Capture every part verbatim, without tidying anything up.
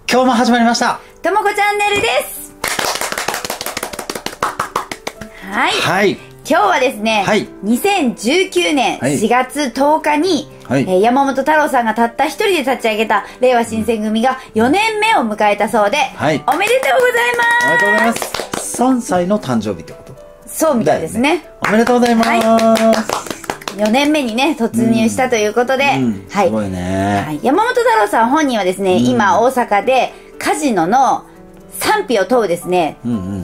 今日も始まりましたともこチャンネルです。はい、はい、今日はですね、はい、にせんじゅうきゅうねんしがつとおかに、はい、えー、山本太郎さんがたった一人で立ち上げた令和新選組がよねんめを迎えたそうで、はい、おめでとうございます。 おめでとうございます。さんさいの誕生日ってことそうみたいですね。 ね、おめでとうございます、はいよねんめにね突入したということで、うん、はい、 すごいね、 はい、山本太郎さん本人はですね、うん、今大阪でカジノの賛否を問うですね、 うんうんうんうん、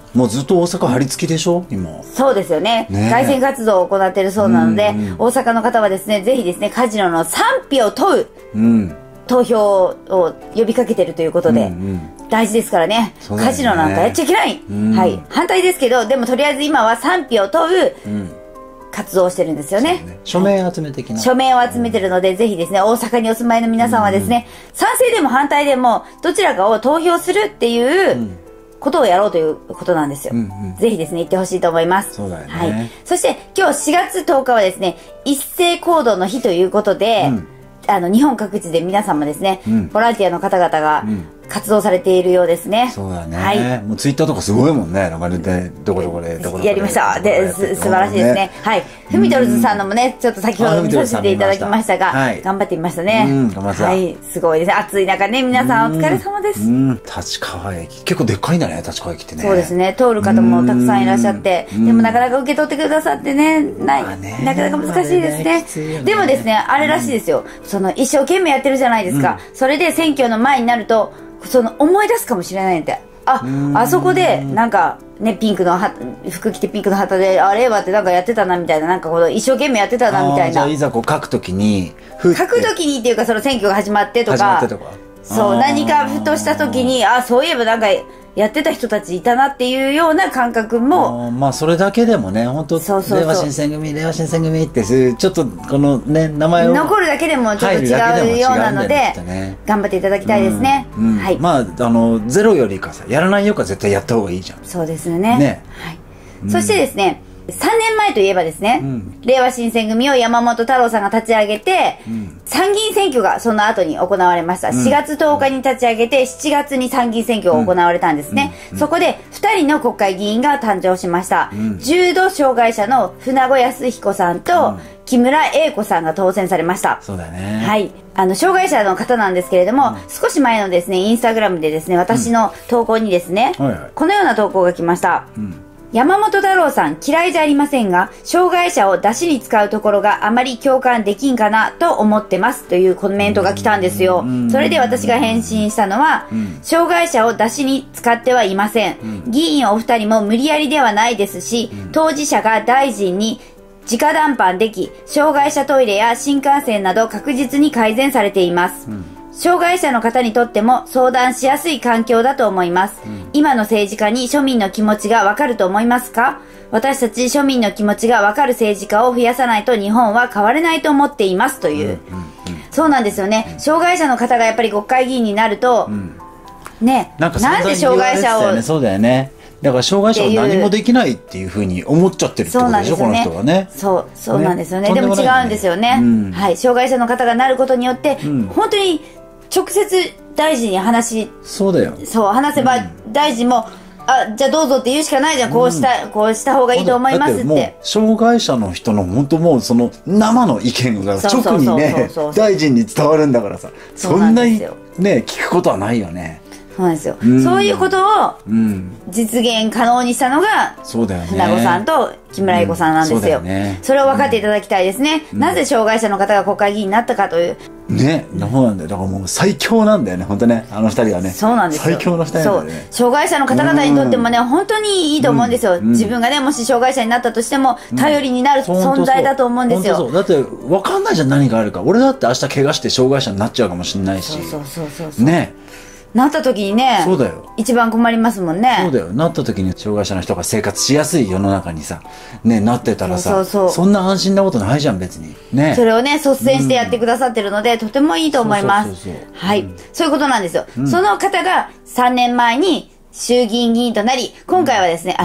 もうずっと大阪張り付きでしょ今。 そうですよ ね, ね凱旋活動を行っているそうなので、うんうん、大阪の方はですねぜひですねカジノの賛否を問う、うん、投票を呼びかけているということで、うんうん、大事ですから ね, ねカジノなんかやっちゃいけない、うん、はい、反対ですけどでもとりあえず今は賛否を問う、うん活動をしてるんですよ ね, ね署名集め的な、 はい、署名を集めてるので、うん、ぜひですね大阪にお住まいの皆さんはですね、うん、賛成でも反対でもどちらかを投票するっていうことをやろうということなんですよ、うんうん、ぜひですね行ってほしいと思います。 そうだよね、 はい、そして今日しがつとおかはですね一斉行動の日ということで、うん、あの日本各地で皆さんもですね、うん、ボランティアの方々が、うん活動されているようですね。 そうだね、はい、もうツイッターとかすごいもんね。なんかねどこどこでどこどこでやりましたで、す素晴らしいですね。はい、フミトルズさんのもねちょっと先ほど見させていただきましたが、はい、頑張ってみましたね。うん頑張った、はい、すごいですね。暑い中ね皆さんお疲れ様です。うん立川駅結構でっかいんだね。立川駅ってね。 そうですね通る方もたくさんいらっしゃってでもなかなか受け取ってくださってねない、まあ、ねなかなか難しいですね。でもですねあれらしいですよ。その一生懸命やってるじゃないですか、うん、それで選挙の前になるとその思い出すかもしれないんで、ああそこでなんかねピンクの服着てピンクの旗であれはってなんかやってたなみたいななんかこの一生懸命やってたなみたいな。 じゃあいざこう書くときに書くときにっていうかその選挙が始まってとか始まってとかそう何かふとしたときにあそういえばなんかやってた人たちいたなっていうような感覚もあまあそれだけでもね本当令和新選組令和新選組ってちょっとこのね名前を残るだけでもちょっと違うようなので頑張っていただきたいですね、 うんうんはい、まああのゼロよりかさやらないよりか絶対やった方がいいじゃん。 そうですねね、はいうん、そしてですねさんねんまえといえばですね、うん、令和新選組を山本太郎さんが立ち上げて、うん、参議院選挙がその後に行われました、うん、しがつとおかに立ち上げてしちがつに参議院選挙が行われたんですね、うんうん、そこでふたりの国会議員が誕生しました、うん、重度障害者の船子康彦さんと、うん木村英子さんが当選されました。 そうだね。 はい。あの、障害者の方なんですけれども、うん、少し前のですね、インスタグラムでですね、私の投稿にですね、うんはいはい、このような投稿が来ました。うん山本太郎さん嫌いじゃありませんが障害者を出しに使うところがあまり共感できんかなと思ってますというコメントが来たんですよ。それで私が返信したのは障害者を出しに使ってはいません。議員お二人も無理やりではないですし当事者が大臣に直談判でき障害者トイレや新幹線など確実に改善されています、うん障害者の方にとっても相談しやすい環境だと思います、うん、今の政治家に庶民の気持ちがわかると思いますか？私たち庶民の気持ちがわかる政治家を増やさないと日本は変われないと思っていますという、うんうんうん、そうなんですよね、うん、障害者の方がやっぱり国会議員になると、うん、ねなんかなんで障害者をそうだよねだから障害者は何もできないっていうふうに思っちゃってるってことでしょ、この人はね。 そうそうなんですよね。でも違うんですよね、うん、はい障害者の方がなることによって、うん、本当に直接大臣に話そうだよそう話せば、うん、大臣もあじゃあどうぞって言うしかないじゃん、うん、こうしたこうした方がいいと思いますって。もう障害者の人の本当もうその生の意見が直にね大臣に伝わるんだからさそんなにね聞くことはないよね。 そうなんですよ、うん、そういうことを実現可能にしたのが、うん、そうだよね船子さんと木村英子さんなんですよ、うん そ, よね、それを分かっていただきたいですね、うん、なぜ障害者の方が国会議員になったかというね、そうなんだよ。だからもう最強なんだよね本当ねあの二人がね。 そうなんですよ最強の二人なんだよね。 そう障害者の方々にとってもね、うん、本当にいいと思うんですよ、うん、自分がねもし障害者になったとしても頼りになる存在だと思うんですよ、 うん、そうだって分かんないじゃん何があるか。俺だって明日怪我して障害者になっちゃうかもしれないしそうそうそうそうそうねなった時にねそうだよ一番困りますもんね。 そうだよなった時に障害者の人が生活しやすい世の中にさねなってたらさ そうそうそうそんな安心なことないじゃん別にね。 それをね率先してやってくださってるので、うん、とてもいいと思いますはい、うん、そういうことなんですよ、うん、その方がさんねんまえに衆議院議員となり今回はですね、うん、あ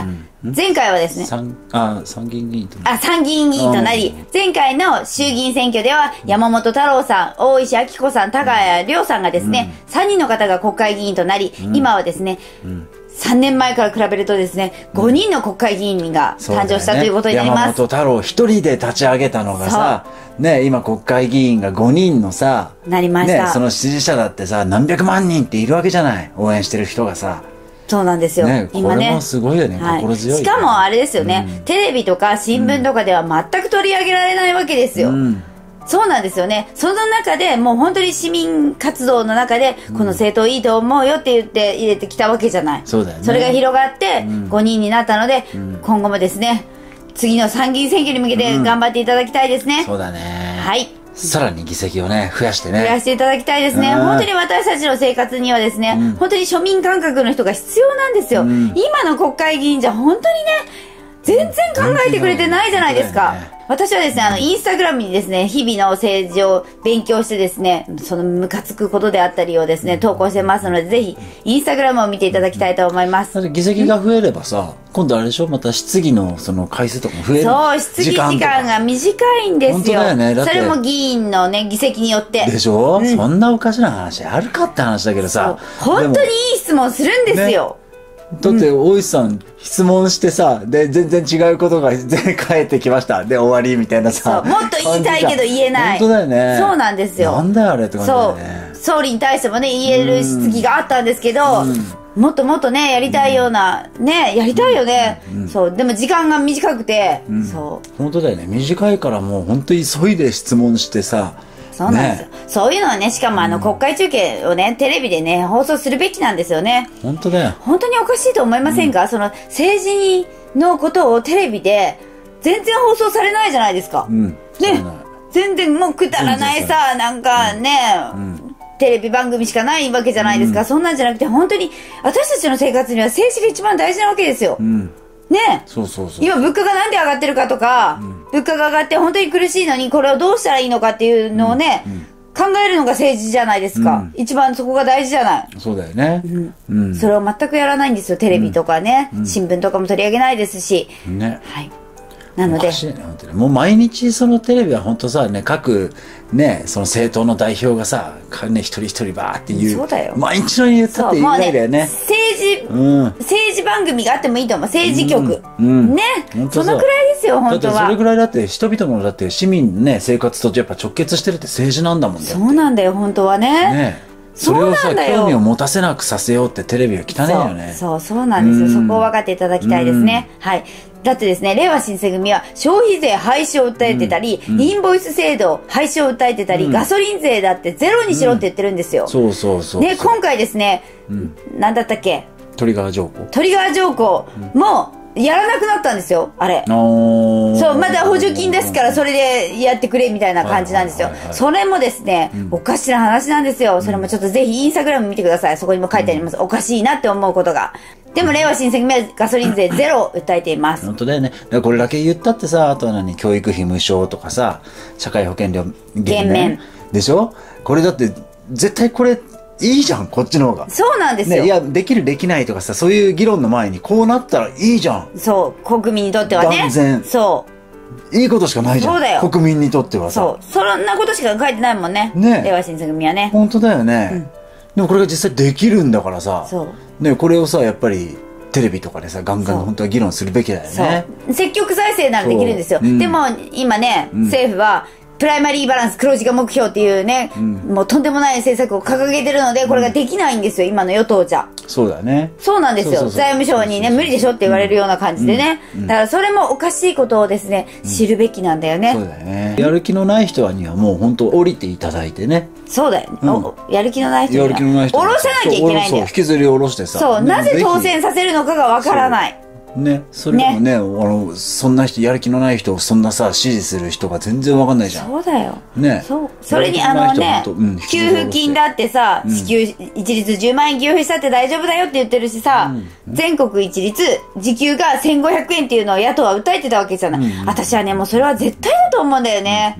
前回はですね、 参あ参議院議員とあ参議院議員となり、前回の衆議院選挙では山本太郎さん、大石晃子さん、高谷亮さんがですね、うん、さんにんの方が国会議員となり、うん、今はですね、うん、さんねんまえから比べるとですね、ごにんの国会議員が誕生したということになります。 山本太郎一人で立ち上げたのがさ、ね、今国会議員がごにんのさ、 なりました。 ね、その支持者だってさ、何百万人っているわけじゃない。応援してる人がさ。 そうなんですよ。 ね、今ね。これもすごいよね。はい、心強い、ね。 しかもあれですよね、うん、テレビとか新聞とかでは全く取り上げられないわけですよ。うん、そうなんですよね。その中でもう本当に市民活動の中で、この政党いいと思うよって言って入れてきたわけじゃない。 そうだよね。 それが広がってごにんになったので、うん、今後もですね、次の参議院選挙に向けて頑張っていただきたいですね。 うん、そうだね。 はい。 さらに議席をね、増やしてね。 増やしていただきたいですね。本当に私たちの生活にはですね、うん、本当に庶民感覚の人が必要なんですよ。うん、今の国会議員じゃ本当にね、全然考えてくれてないじゃないですか。私はですね、あの、インスタグラムにですね、日々の政治を勉強してですね、そのムカつくことであったりをですね、投稿してますので、ぜひ、インスタグラムを見ていただきたいと思います。 議席が増えればさ、今度あれでしょ、また質疑のその回数とかも増える。 そう、質疑時間が短いんですよ。本当だよね。だってそれも議員のね、議席によって。 でしょ、うん、そんなおかしな話あるかって話だけどさ。 本当にいい質問するんですよ。ね、 だって大石さん質問してさ、で全然違うことが全然返ってきましたで終わりみたいなさ、 もっと言いたいけど言えない。 本当だよね。 そうなんですよ。 なんだよあれって感じだよね。 そう、総理に対してもね言える質疑があったんですけど、うん、もっともっとねやりたいような、うん、ねやりたいよね、うんうん、そうでも時間が短くて、うん、そう本当だよね。短いからもう本当に急いで質問してさ。 そうなんですよ、ね、そういうのはね、しかもあの国会中継をね、テレビでね放送するべきなんですよね。 本当だよ。 本当におかしいと思いませんか、うん、その政治のことをテレビで全然放送されないじゃないですか、うん、ね、全然もうくだらないさ、なんかね、うん、テレビ番組しかないわけじゃないですか、うん、そんなんじゃなくて本当に私たちの生活には政治が一番大事なわけですよ、うんね、 そうそうそう。 今物価がなんで上がってるかとか、うん、物価が上がって本当に苦しいのにこれをどうしたらいいのかっていうのをね、うんうん、考えるのが政治じゃないですか、うん、一番そこが大事じゃない。 そうだよね、うんうん、それを全くやらないんですよ。テレビとかね、うん、新聞とかも取り上げないですし、ね、はい、なので、ね、 もう毎日そのテレビは本当さ、ね、各ね、その政党の代表がさ、ね、一人一人バーっていう、 そうだよ、 毎日のように言ったっていいぐらいだよね。 もうね、政治、うん、政治番組があってもいいと思う。政治局、うんうん、ね、そのくらいですよ本当は。 だってそれぐらいだって人々のだって市民のね生活とやっぱ直結してるって政治なんだもんね。 そうなんだよ本当はね。ね、 それをさ興味を持たせなくさせようってテレビは汚いよね。 そうそうそうなんですよ、そこを分かっていただきたいですね。はい。だってですね、れいわ新選組は消費税廃止を訴えてたり、うん、インボイス制度廃止を訴えてたり、うん、ガソリン税だってゼロにしろって言ってるんですよ、うん、 そうそうそう。 で今回ですね、うん、なんだったっけ、 トリガー条項トリガー条項もやらなくなったんですよあれ。そうまだ補助金ですからそれでやってくれみたいな感じなんですよ。それもですね、うん、おかしな話なんですよ。それもちょっとぜひインスタグラム見てください。そこにも書いてあります、うん、おかしいなって思うことが。でもれいわ新選組はガソリン税ゼロを訴えています。 本当だよね。だからこれだけ言ったってさ、あとは何、教育費無償とかさ、社会保険料減免でしょ。これだって絶対これいいじゃん、こっちの方が。 そうなんですよ、 ね、いやできるできないとかさ、そういう議論の前にこうなったらいいじゃん。 そう国民にとってはね、 断然そういいことしかないじゃん。そうだよ、国民にとってはさ。 そうそんなことしか書いてないもんね、ね、れいわ新選組はね。 本当だよね、うん、でもこれが実際できるんだからさ、そう、ね、これをさやっぱりテレビとかでさガンガン本当は議論するべきだよね。 そう積極財政ならできるんですよ、うん、でも今ね、うん、政府はプライマリーバランス黒字化目標っていうね、うん、もうとんでもない政策を掲げてるのでこれができないんですよ、うん、今の与党じゃ。そうだね。そうなんですよ。そうそうそう、財務省にね無理でしょって言われるような感じでね、うんうん、だからそれもおかしいことをですね、うん、知るべきなんだよね。 そうだよね。やる気のない人にはもう本当降りていただいてね。 そうだよね、うん、やる気のない人には降ろさなきゃいけないんだよ。 引きずり下ろしてさ、 そう、なぜ当選させるのかがわからない。 ね、それも ね, ねあのそんな人、やる気のない人をそんなさ支持する人が全然わかんないじゃん。 そうだよ、 ね、 そうそれにあのね、うん、給付金だってさ、うん、支給一律じゅうまんえん給付したって大丈夫だよって言ってるしさ、うん、全国一律時給がせんごひゃくえんっていうのを野党は訴えてたわけじゃない、うん、私はねもうそれは絶対だと思うんだよね、うんうん、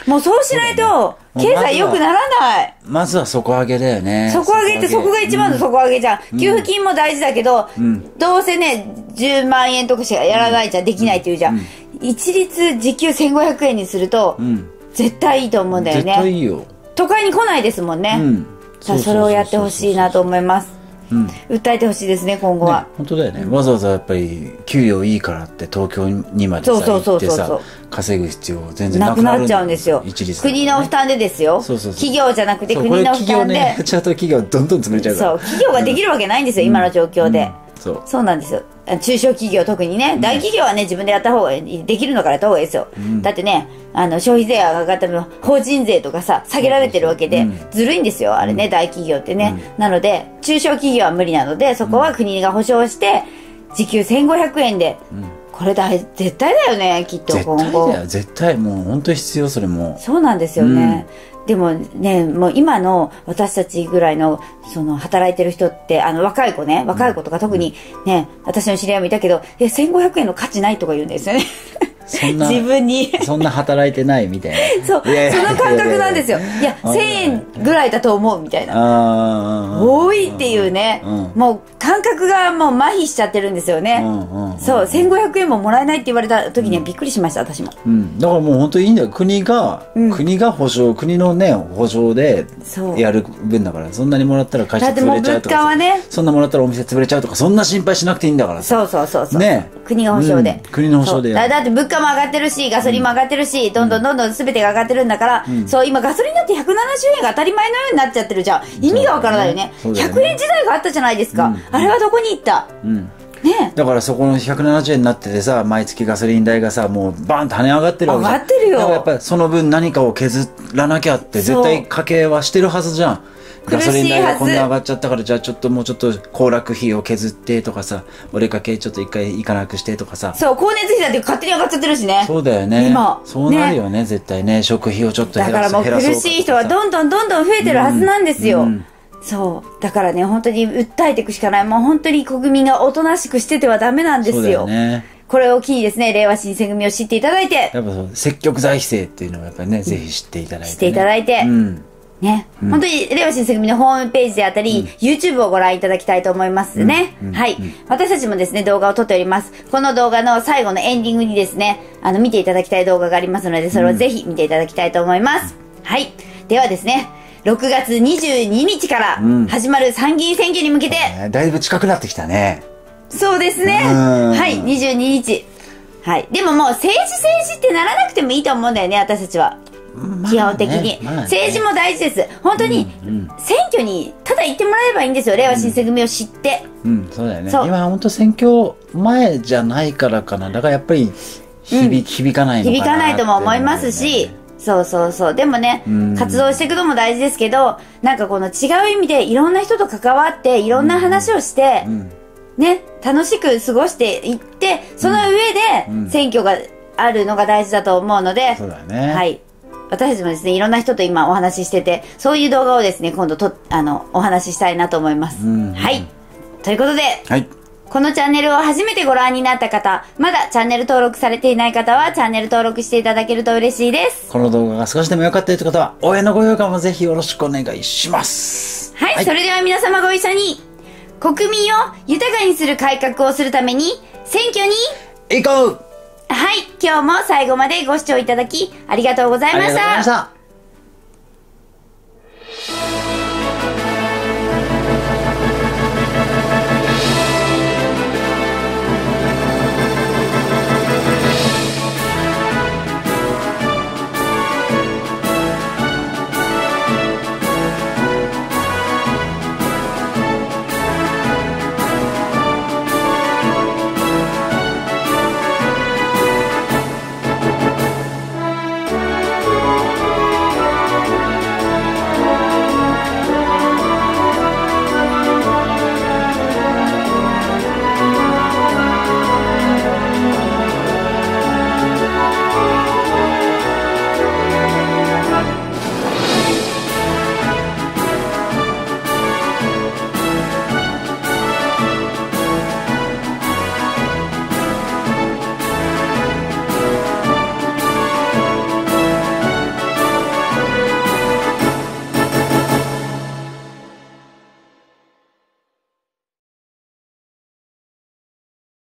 もうそうしないと経済良くならない。 まずは底上げだよね。 底上げってそこが一番の底上げじゃん、うん、給付金も大事だけど、うん、どうせねじゅうまんえんとかしかやらないじゃん、できないって言うじゃん、うん、一律時給せんごひゃくえんにすると、うん、絶対いいと思うんだよね。 絶対いいよ。 都会に来ないですもんね、うん、それをやってほしいなと思います。うん、訴えてほしいですね今後は、 ね、本当だよね。わざわざやっぱり給料いいからって東京にまでさ行ってさ稼ぐ必要全然なくなるんだよ。なくなっちゃうんですよ、一律、ね、国の負担でですよ。そうそうそう、企業じゃなくて国の負担で。企業ね、 ちゃんと企業どんどん潰れちゃうから。 そう、企業ができるわけないんですよ、うん、今の状況で、うん、そうそうなんですよ。中小企業特にね、大企業はね自分でやった方がいい、できるのからやった方がいいですよ、うん、だってねあの消費税が上がった分法人税とかさ下げられてるわけで、うん、ずるいんですよあれね、うん、大企業ってね、うん、なので中小企業は無理なのでそこは国が保証して時給せんごひゃくえんで、うん、これだ絶対だよねきっと今後。 絶対だよ、絶対もう本当に必要それも。 そうなんですよね、うん、でもねもう今の私たちぐらいのその働いてる人ってあの若い子ね若い子とか特にね、うん、私の知り合いもいたけどえせんごひゃくえんの価値ないとか言うんですよねそんな自分にそんな働いてないみたいなそういやいやその感覚なんですよ。いやせんえんぐらいだと思うみたいな、あ多いっていうね、うん、もう感覚がもう麻痺しちゃってるんですよね、うんうんうん、そうせんごひゃくえんももらえないって言われた時にはびっくりしました私も、 うん、だからもう本当にいいんだよ国が、うん、国が保証国のね保証でやる分だから、そんなにもらったら会社潰れちゃうとか、だってもう物価はねそんなもらったらお店潰れちゃうとかそんな心配しなくていいんだからさ。そうそうそうそう、ね、国が保証で、うん、国の保証でだ, だって物価も上がってるしガソリンも上がってるし、うん、どんどんどんどん全てが上がってるんだから、うん、そう今ガソリンだってひゃくななじゅうえんが当たり前のようになっちゃってるじゃん。意味がわからないよね。そうだよね、ひゃくえん時代があったじゃないですか、うん、あれはどこに行った、うんね、 だからそこのひゃくななじゅうえんになっててさ毎月ガソリン代がさもうバーンと跳ね上がってるわけじゃん。 上がってるよ。 だからやっぱりその分何かを削らなきゃって絶対家計はしてるはずじゃん。ガソリン代がこんな上がっちゃったからじゃあちょっともうちょっと行楽費を削ってとかさお出かけちょっと一回行かなくしてとかさ。 そう光熱費だって勝手に上がっちゃってるしね。 そうだよね今そうなるよ ね, ね絶対ね食費をちょっと減らす。 だからもう苦しい人はどんどんどんどん増えてるはずなんですよ、うんうん、そうだからね本当に訴えていくしかない。もう本当に国民がおとなしくしててはダメなんですよ。そうだよね。これを機にですね令和新選組を知っていただいてやっぱそう積極財政っていうのをやっぱりね、うん、ぜひ知っていただいて、ね、 知っていただいて、うんね、うん、本当に令和新選組のホームページであったり、うん、YouTube をご覧いただきたいと思いますね、うんうん、はい、うん、私たちもですね動画を撮っております。この動画の最後のエンディングにですねあの見ていただきたい動画がありますのでそれをぜひ見ていただきたいと思います、うん、はいではですねろくがつにじゅうににちから始まる参議院選挙に向けて、 うん、だいぶ近くなってきたね。 そうですねはいにじゅうににち、はい、でももう政治政治ってならなくてもいいと思うんだよね私たちは。まあね、基本的に、まあね、政治も大事です。本当に、うんうん、選挙にただ行ってもらえばいいんですよ令和新選組を知って、 うん、うん、そうだよね。今本当選挙前じゃないからかな。だからやっぱり響、うん、響かないのかな、 響かないとも思いますし、そうそうそうでもね、うん、活動していくのも大事ですけどなんかこの違う意味でいろんな人と関わっていろんな話をして、うん、ね楽しく過ごしていってその上で選挙があるのが大事だと思うので、 そうだね。 はい私たちもですねいろんな人と今お話ししててそういう動画をですね今度とあのお話ししたいなと思います、うんうん、はいということで、はい、このチャンネルを初めてご覧になった方まだチャンネル登録されていない方はチャンネル登録していただけると嬉しいです。 この動画が少しでも良かったという方は応援のご評価もぜひよろしくお願いします。 はい、はい、それでは皆様ご一緒に国民を豊かにする改革をするために選挙に行こう。 はい、今日も最後までご視聴いただきありがとうございました。ありがとうございました。